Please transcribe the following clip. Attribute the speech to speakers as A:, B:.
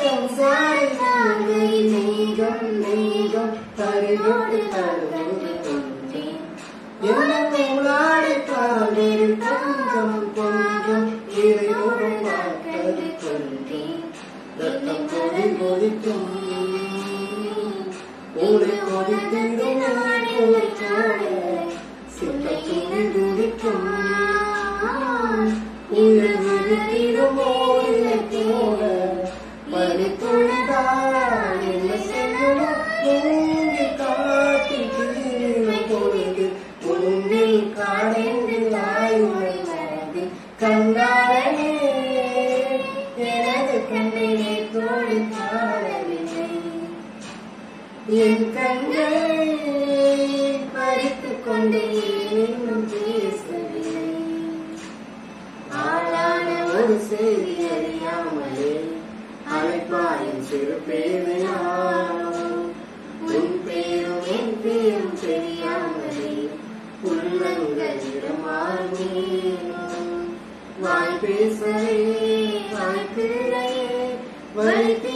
A: வெட்கம் சாய்ந்தாங்கை மேகம் மேகம் பறிகொண்டு தருவது கொண்டேன் என்ன உலாடித்தால் கொஞ்சம் கொஞ்சம் இறையோடு பார்ப்பது கொண்டேன் ரத்தம் கொடி கொதிக்கும் ஊரை கொதித்திடும் சித்தம் துணி துடிக்கும் உயிர் விழுத்திடும் ஓரிலை போல பனி துணிதான் என்ன செய்யணும் தூங்கி காட்டி தீரும் பொழுது உன்னில் காடெங்கில் ஆயுள் மறந்து கண்டாரே எனது கண்ணிலே தோழி காணவில்லை என் கண்களை பறித்துக் கொண்டே இன்னும் பேசவில்லை ஆளான ஒரு செய்தி அறியாமலே அழைப்பாயின் சிறு பேரினாலும் உன் பேரும் என் பேரும் தெரியாமலே உள்ளங்களிடமாறும் வாய் பேசவே வாய்ப்பில்லையே வழி